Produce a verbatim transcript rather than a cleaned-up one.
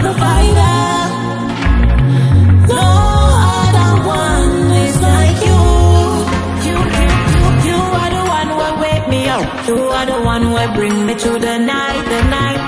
provider. No other one is like you. You, you, you, you are the one who wake me up. You are the one who bring me to the night, the night.